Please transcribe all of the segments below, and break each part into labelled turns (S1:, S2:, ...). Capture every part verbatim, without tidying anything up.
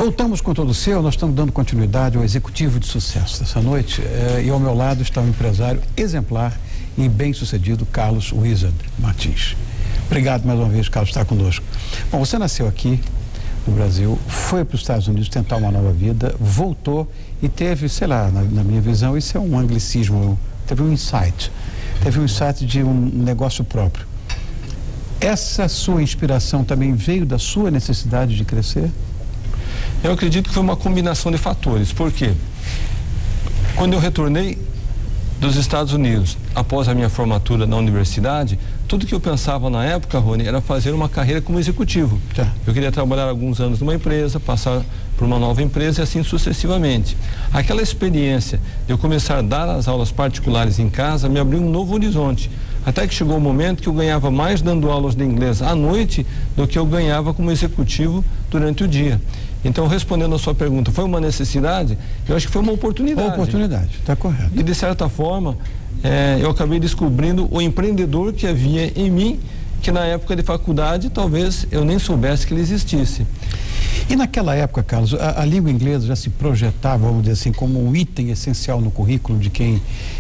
S1: Voltamos com Todo Seu, nós estamos dando continuidade ao executivo de sucesso dessa noite, eh, e ao meu lado está um empresário exemplar e bem-sucedido, Carlos Wizard Martins. Obrigado mais uma vez, Carlos, por estar conosco. Bom, você nasceu aqui no Brasil, foi para os Estados Unidos tentar uma nova vida, voltou e teve, sei lá, na, na minha visão, isso é um anglicismo, teve um insight, teve um insight de um negócio próprio. Essa sua inspiração também veio da sua necessidade de crescer?
S2: Eu acredito que foi uma combinação de fatores. Por quê? Quando eu retornei dos Estados Unidos, após a minha formatura na universidade, tudo que eu pensava na época, Rony, era fazer uma carreira como executivo. Tá. Eu queria trabalhar alguns anos numa empresa, passar por uma nova empresa e assim sucessivamente. Aquela experiência de eu começar a dar as aulas particulares em casa me abriu um novo horizonte. Até que chegou o momento que eu ganhava mais dando aulas de inglês à noite do que eu ganhava como executivo durante o dia. Então, respondendo a sua pergunta, foi uma necessidade? Eu acho que foi uma oportunidade.
S1: Uma oportunidade, está correto.
S2: E, de certa forma, é, eu acabei descobrindo o empreendedor que havia em mim, que na época de faculdade, talvez eu nem soubesse que ele existisse.
S1: E naquela época, Carlos, a, a língua inglesa já se projetava, vamos dizer assim, como um item essencial no currículo de quem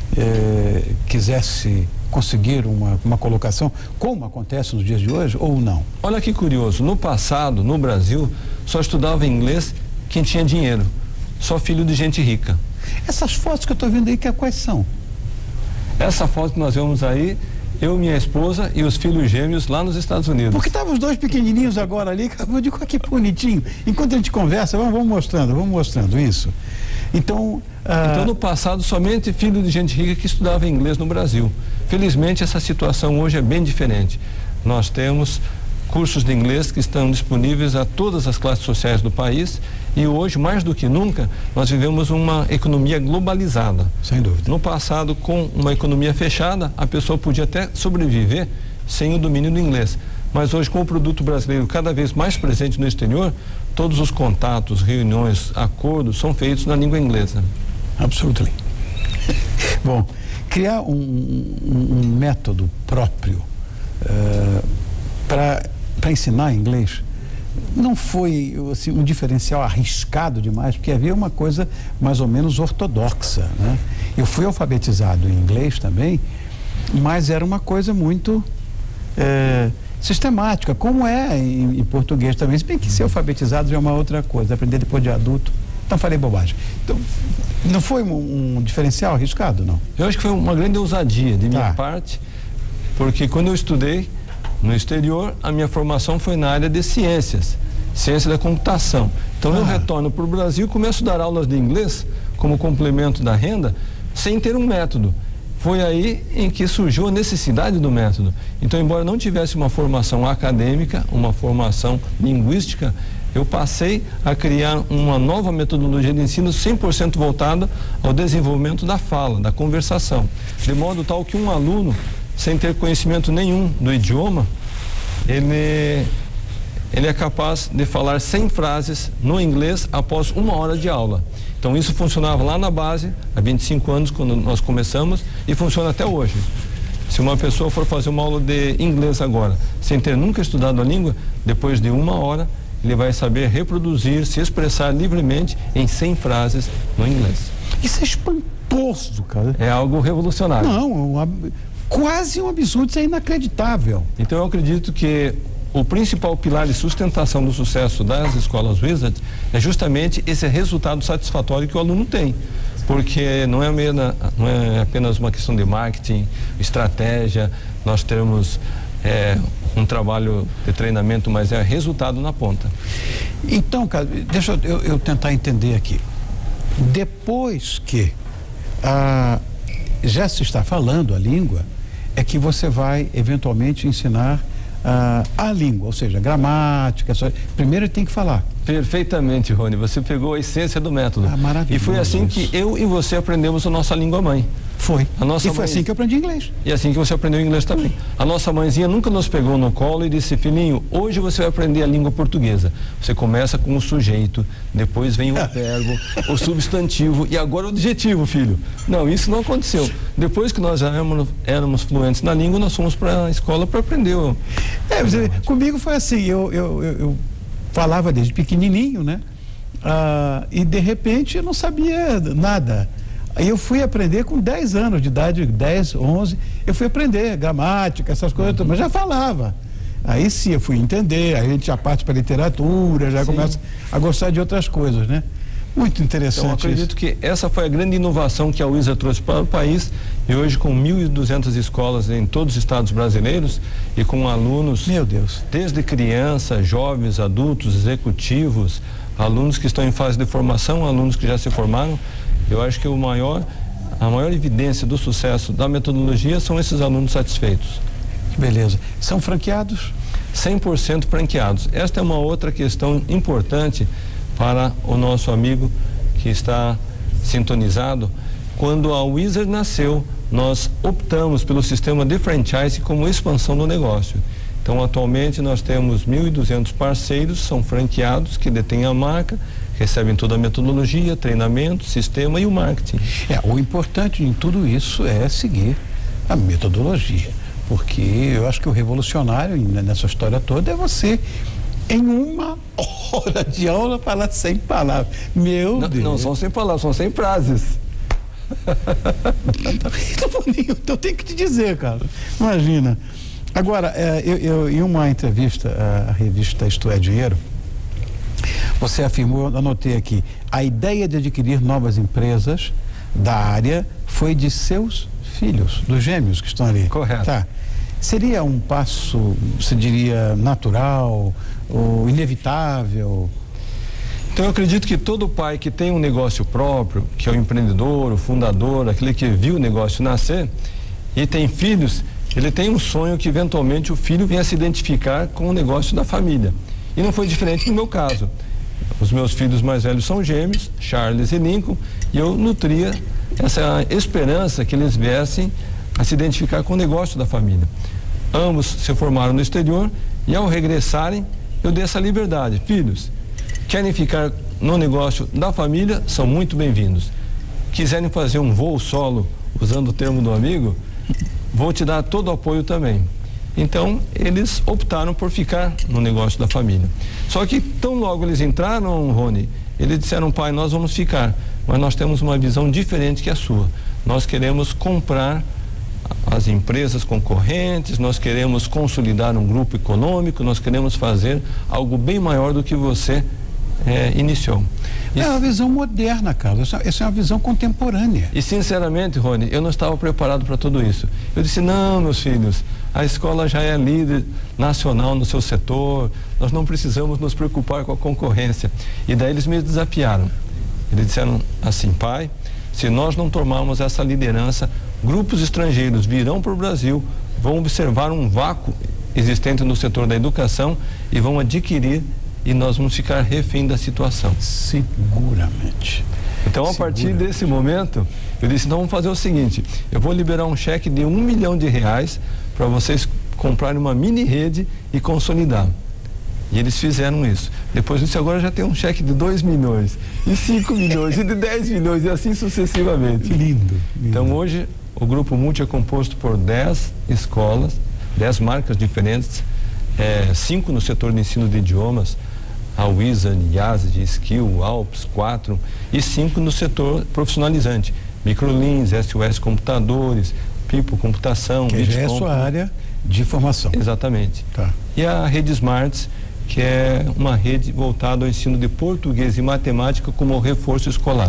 S1: é, quisesse conseguir uma, uma colocação, como acontece nos dias de hoje, ou não?
S2: Olha que curioso, no passado, no Brasil, só estudava inglês quem tinha dinheiro, só filho de gente rica.
S1: Essas fotos que eu estou vendo aí, que, quais são?
S2: Essa foto que nós vemos aí, eu, minha esposa e os filhos gêmeos lá nos Estados Unidos.
S1: Porque estavam os dois pequenininhos agora ali, eu digo, que bonitinho. Enquanto a gente conversa, vamos, vamos mostrando, vamos mostrando isso. Então, ah...
S2: então, no passado, somente filho de gente rica que estudava inglês no Brasil. Felizmente, essa situação hoje é bem diferente. Nós temos cursos de inglês que estão disponíveis a todas as classes sociais do país e hoje, mais do que nunca, nós vivemos uma economia globalizada.
S1: Sem dúvida.
S2: No passado, com uma economia fechada, a pessoa podia até sobreviver sem o domínio do inglês. Mas hoje, com o produto brasileiro cada vez mais presente no exterior, todos os contatos, reuniões, acordos são feitos na língua inglesa.
S1: Absolutamente. Bom, criar um, um, um método próprio uh, para ensinar inglês não foi assim, um diferencial arriscado demais, porque havia uma coisa mais ou menos ortodoxa, né? Eu fui alfabetizado em inglês também, mas era uma coisa muito é, sistemática, como é em, em português também, se bem que ser alfabetizado já é uma outra coisa, aprender depois de adulto. Então falei bobagem. Então, não foi um, um diferencial arriscado, não?
S2: Eu acho que foi uma grande ousadia de minha tá. parte, porque quando eu estudei no exterior, a minha formação foi na área de ciências, ciência da computação. Então ah. eu retorno para o Brasil e começo a dar aulas de inglês como complemento da renda, sem ter um método. Foi aí em que surgiu a necessidade do método. Então, embora não tivesse uma formação acadêmica, uma formação linguística, eu passei a criar uma nova metodologia de ensino cem por cento voltada ao desenvolvimento da fala, da conversação, de modo tal que um aluno, sem ter conhecimento nenhum do idioma, ele, ele é capaz de falar cem frases no inglês após uma hora de aula. Então, isso funcionava lá na base, há vinte e cinco anos, quando nós começamos, e funciona até hoje. Se uma pessoa for fazer uma aula de inglês agora, sem ter nunca estudado a língua, depois de uma hora, ele vai saber reproduzir, se expressar livremente em cem frases no inglês.
S1: Isso é espantoso, cara.
S2: É algo revolucionário.
S1: Não, uma, quase um absurdo, isso é inacreditável.
S2: Então, eu acredito que o principal pilar de sustentação do sucesso das escolas Wizard é justamente esse resultado satisfatório que o aluno tem. Porque não é, mena, não é apenas uma questão de marketing, estratégia, nós temos é, um trabalho de treinamento, mas é resultado na ponta.
S1: Então, cara, deixa eu, eu tentar entender aqui. Depois que ah, já se está falando a língua, é que você vai eventualmente ensinar ah, a língua, ou seja, gramática, só, primeiro tem que falar.
S2: Perfeitamente, Rony, você pegou a essência do método.
S1: Ah, maravilhoso.
S2: E foi assim que eu e você aprendemos a nossa língua mãe.
S1: Foi.
S2: A nossa
S1: e foi
S2: mãe...
S1: assim que eu aprendi inglês.
S2: E assim que você aprendeu inglês também. A nossa mãezinha nunca nos pegou no colo e disse: filhinho, hoje você vai aprender a língua portuguesa. Você começa com o sujeito, depois vem o verbo, o substantivo e agora o adjetivo, filho. Não, isso não aconteceu. Depois que nós já éramos, éramos fluentes na língua, nós fomos para a escola para aprender. O...
S1: É, você, comigo foi assim, eu, eu, eu, eu falava desde pequenininho, né? Ah, e de repente eu não sabia nada. Aí eu fui aprender com dez anos de idade, dez, onze, eu fui aprender gramática, essas coisas, uhum. mas já falava. Aí sim eu fui entender, aí a gente já parte para a literatura, já sim. começa a gostar de outras coisas, né? Muito interessante.
S2: Então, eu acredito
S1: isso.
S2: que essa foi a grande inovação que a Wizard trouxe para o país, e hoje com mil e duzentas escolas em todos os estados brasileiros e com alunos,
S1: meu Deus,
S2: desde criança, jovens, adultos, executivos, alunos que estão em fase de formação, alunos que já se formaram. Eu acho que o maior, a maior evidência do sucesso da metodologia são esses alunos satisfeitos.
S1: Que beleza. São franqueados?
S2: cem por cento franqueados. Esta é uma outra questão importante para o nosso amigo que está sintonizado. Quando a Wizard nasceu, nós optamos pelo sistema de franchise como expansão do negócio. Então, atualmente, nós temos mil e duzentos parceiros, são franqueados, que detêm a marca, recebem toda a metodologia, treinamento, sistema e o marketing.
S1: É, o importante em tudo isso é seguir a metodologia, porque eu acho que o revolucionário nessa história toda é você, em uma hora de aula, falar sem palavras. Meu
S2: não,
S1: Deus.
S2: Não são sem palavras, são sem frases.
S1: Então tem que te dizer, cara. Imagina. Agora, eu, eu, em uma entrevista à revista Isto é Dinheiro, você afirmou, eu anotei aqui, a ideia de adquirir novas empresas da área foi de seus filhos, dos gêmeos que estão ali.
S2: Correto.
S1: Tá. Seria um passo, você diria, natural ou inevitável?
S2: Então, eu acredito que todo pai que tem um negócio próprio, que é o empreendedor, o fundador, aquele que viu o negócio nascer e tem filhos, ele tem um sonho que eventualmente o filho venha se identificar com o negócio da família. E não foi diferente no meu caso. Os meus filhos mais velhos são gêmeos, Charles e Lincoln, e eu nutria essa esperança que eles viessem a se identificar com o negócio da família. Ambos se formaram no exterior e, ao regressarem, eu dei essa liberdade. Filhos, querem ficar no negócio da família, são muito bem-vindos. Quiserem fazer um voo solo, usando o termo do amigo, vou te dar todo o apoio também. Então, eles optaram por ficar no negócio da família. Só que, tão logo eles entraram, Rony, eles disseram, pai, nós vamos ficar, mas nós temos uma visão diferente que a sua. Nós queremos comprar as empresas concorrentes, nós queremos consolidar um grupo econômico, nós queremos fazer algo bem maior do que você é, iniciou.
S1: É uma visão moderna, Carlos, essa é uma visão contemporânea.
S2: E, sinceramente, Rony, eu não estava preparado para tudo isso. Eu disse, não, meus filhos, a escola já é líder nacional no seu setor, nós não precisamos nos preocupar com a concorrência. E daí eles me desafiaram. Eles disseram assim, pai, se nós não tomarmos essa liderança, grupos estrangeiros virão para o Brasil, vão observar um vácuo existente no setor da educação e vão adquirir, e nós vamos ficar refém da situação.
S1: Seguramente.
S2: Então, a partir desse momento, eu disse, então vamos fazer o seguinte, eu vou liberar um cheque de um milhão de reais para vocês comprarem uma mini rede e consolidar. E eles fizeram isso. Depois disso, agora já tem um cheque de dois milhões, e cinco milhões, e de dez milhões, e assim sucessivamente.
S1: Lindo, lindo.
S2: Então, hoje, o Grupo Multi é composto por dez escolas, dez marcas diferentes, é, cinco no setor de ensino de idiomas, a Wizard, Yazid, Skill, Alps, quatro, e cinco no setor profissionalizante, Microlins, S O S Computadores, Pipo Computação.
S1: Que já é a sua área de formação.
S2: Exatamente.
S1: Tá.
S2: E a Rede Smarts, que é uma rede voltada ao ensino de português e matemática como reforço escolar.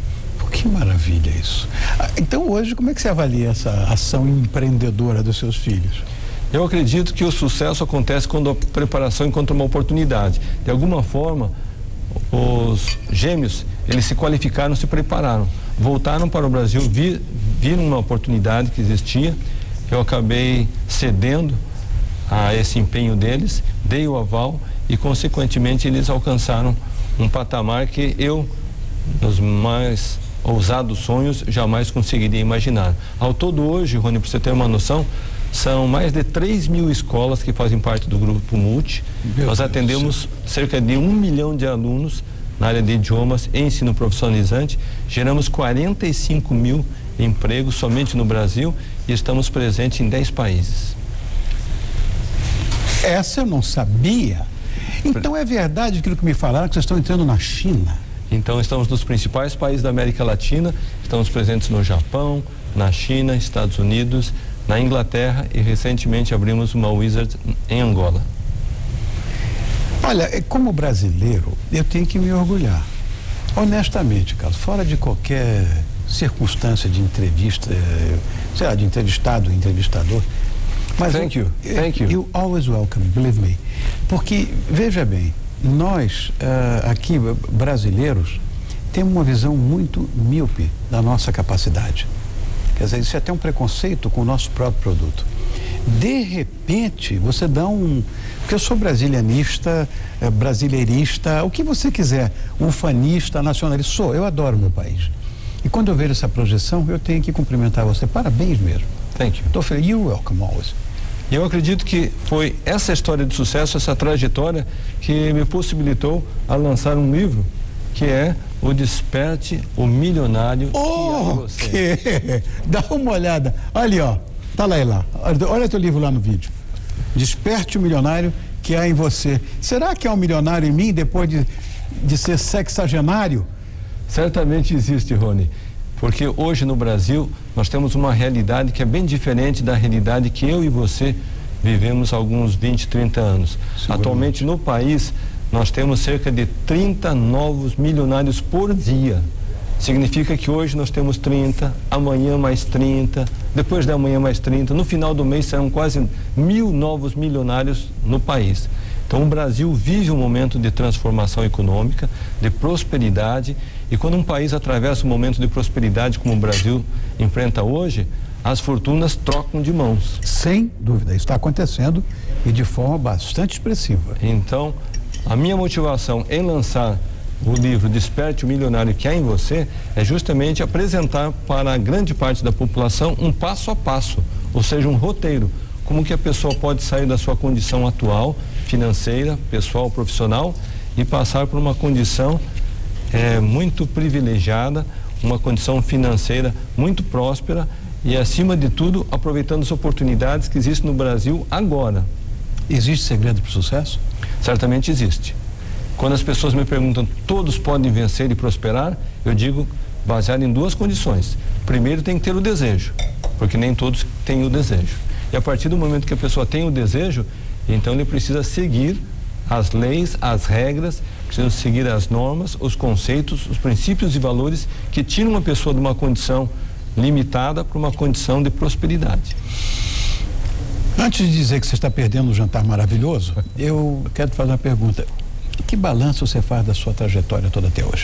S1: Que maravilha isso. Então, hoje, como é que você avalia essa ação empreendedora dos seus filhos?
S2: Eu acredito que o sucesso acontece quando a preparação encontra uma oportunidade. De alguma forma, os gêmeos, eles se qualificaram, se prepararam, voltaram para o Brasil, vi, viram uma oportunidade que existia, eu acabei cedendo a esse empenho deles, dei o aval e, consequentemente, eles alcançaram um patamar que eu, nos mais ousados sonhos, jamais conseguiria imaginar. Ao todo hoje, Rony, para você ter uma noção, são mais de três mil escolas que fazem parte do Grupo Multi. Meu Nós Deus atendemos Deus. cerca de um milhão de alunos na área de idiomas e ensino profissionalizante. Geramos quarenta e cinco mil empregos somente no Brasil e estamos presentes em dez países.
S1: Essa eu não sabia. Então é verdade aquilo que me falaram, que vocês estão entrando na China?
S2: Então estamos nos principais países da América Latina, estamos presentes no Japão, na China, Estados Unidos, na Inglaterra e recentemente abrimos uma Wizard em Angola.
S1: Olha, como brasileiro, eu tenho que me orgulhar. Honestamente, Carlos, fora de qualquer circunstância de entrevista, sei lá, de entrevistado, entrevistador. Mas
S2: Thank you, thank you.
S1: You always welcome, believe me. Porque, veja bem, nós uh, aqui, brasileiros, temos uma visão muito míope da nossa capacidade. Quer dizer, isso é até um preconceito com o nosso próprio produto. De repente, você dá um... Porque eu sou brasilianista, é, brasileirista, o que você quiser, ufanista, nacionalista, sou, eu adoro meu país. E quando eu vejo essa projeção, eu tenho que cumprimentar você. Parabéns mesmo.
S2: Thank you.
S1: Estou feliz. You're welcome always.
S2: E eu acredito que foi essa história de sucesso, essa trajetória, que me possibilitou a lançar um livro, que é O Desperte o Milionário
S1: oh,
S2: que há em você.
S1: Que... Dá uma olhada. Olha ali, ó. Tá lá e lá. Olha teu livro lá no vídeo. Desperte o milionário que há em você. Será que há um milionário em mim depois de, de ser sexagenário?
S2: Certamente existe, Rony. Porque hoje no Brasil nós temos uma realidade que é bem diferente da realidade que eu e você vivemos há alguns vinte, trinta anos. Atualmente no país nós temos cerca de trinta novos milionários por dia. Significa que hoje nós temos trinta, amanhã mais trinta, depois da manhã mais trinta, no final do mês serão quase mil novos milionários no país. Então o Brasil vive um momento de transformação econômica, de prosperidade, e quando um país atravessa um momento de prosperidade como o Brasil enfrenta hoje, as fortunas trocam de mãos.
S1: Sem dúvida, isso está acontecendo e de forma bastante expressiva.
S2: Então, a minha motivação em lançar o livro Desperte o Milionário que há em você é justamente apresentar para a grande parte da população um passo a passo, ou seja, um roteiro, como que a pessoa pode sair da sua condição atual, financeira, pessoal, profissional, e passar por uma condição é, muito privilegiada, uma condição financeira muito próspera e, acima de tudo, aproveitando as oportunidades que existem no Brasil agora.
S1: Existe segredo para o sucesso?
S2: Certamente existe. Quando as pessoas me perguntam, todos podem vencer e prosperar, eu digo, baseado em duas condições. Primeiro, tem que ter o desejo, porque nem todos têm o desejo. E a partir do momento que a pessoa tem o desejo, então ele precisa seguir as leis, as regras, precisa seguir as normas, os conceitos, os princípios e valores que tiram uma pessoa de uma condição limitada para uma condição de prosperidade.
S1: Antes de dizer que você está perdendo um jantar maravilhoso, eu quero te fazer uma pergunta. Que balanço você faz da sua trajetória toda até hoje?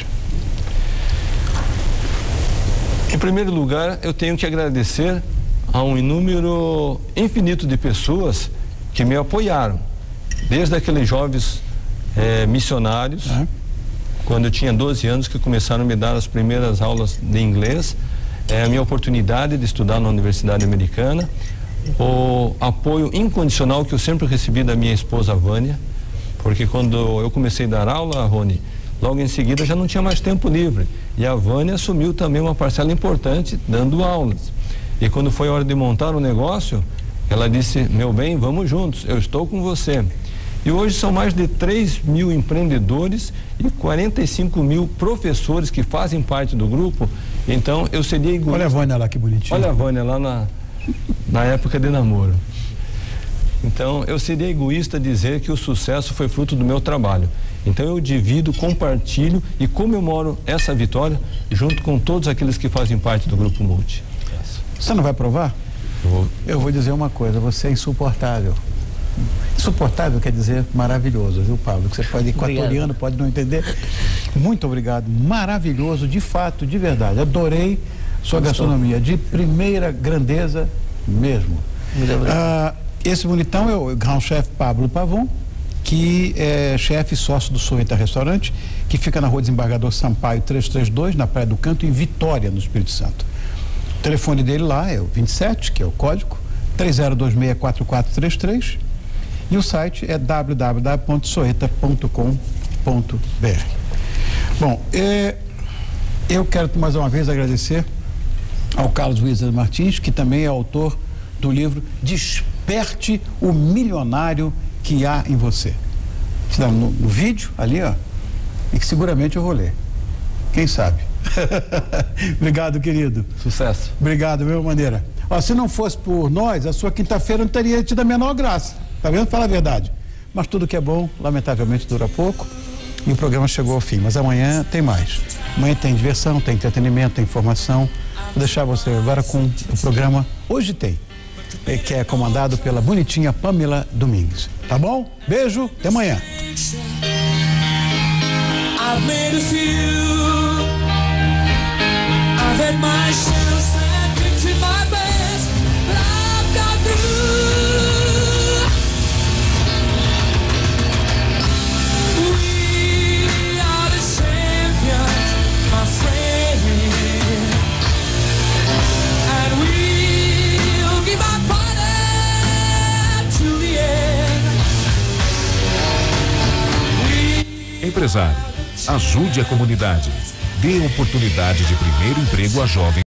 S2: Em primeiro lugar, eu tenho que agradecer a um número infinito de pessoas que me apoiaram. Desde aqueles jovens eh, missionários, é. quando eu tinha doze anos, que começaram a me dar as primeiras aulas de inglês, eh, a minha oportunidade de estudar na Universidade Americana, o apoio incondicional que eu sempre recebi da minha esposa Vânia, porque quando eu comecei a dar aula, Rony, logo em seguida já não tinha mais tempo livre. E a Vânia assumiu também uma parcela importante dando aulas. E quando foi a hora de montar o negócio, ela disse, meu bem, vamos juntos, eu estou com você. E hoje são mais de três mil empreendedores e quarenta e cinco mil professores que fazem parte do grupo. Então eu seria egoísta.
S1: Olha a Vânia lá, que bonitinha.
S2: Olha a Vânia lá na, na época de namoro. Então, eu seria egoísta dizer que o sucesso foi fruto do meu trabalho. Então, eu divido, compartilho e comemoro essa vitória junto com todos aqueles que fazem parte do Grupo Multi.
S1: Você não vai provar?
S2: Eu vou,
S1: eu vou dizer uma coisa, você é insuportável. Insuportável quer dizer maravilhoso, viu, Pablo? Que você pode, equatoriano, pode não entender. Muito obrigado, maravilhoso, de fato, de verdade. Adorei sua gastronomia, de primeira grandeza mesmo.
S2: Muito obrigado.
S1: Ah, esse bonitão é o Grand-Chef Pablo Pavon, que é chefe e sócio do Sorreta Restaurante, que fica na Rua Desembargador Sampaio trezentos e trinta e dois, na Praia do Canto, em Vitória, no Espírito Santo. O telefone dele lá é o vinte e sete, que é o código, três zero dois seis quatro quatro três três, e o site é w w w ponto sorreta ponto com ponto b r. Bom, é, eu quero mais uma vez agradecer ao Carlos Wizard Martins, que também é autor do livro Desperte o Milionário que há em você. no, no vídeo ali, ó, e que seguramente eu vou ler. Quem sabe? Obrigado, querido.
S2: Sucesso.
S1: Obrigado, meu maneira. Ó, se não fosse por nós, a sua quinta-feira não teria tido a menor graça. Tá vendo? Fala a verdade. Mas tudo que é bom, lamentavelmente, dura pouco. E o programa chegou ao fim. Mas amanhã tem mais. Amanhã tem diversão, tem entretenimento, tem informação. Vou deixar você agora com o programa Hoje Tem, que é comandado pela bonitinha Pamela Domingues. Tá bom? Beijo, até amanhã. I've made a few. I've had my shares and been to my best, but I've got through. We are the champions, my friend, and we'll keep on fighting to the end.
S3: Empresário, ajude a comunidade. Dê oportunidade de primeiro emprego a jovens.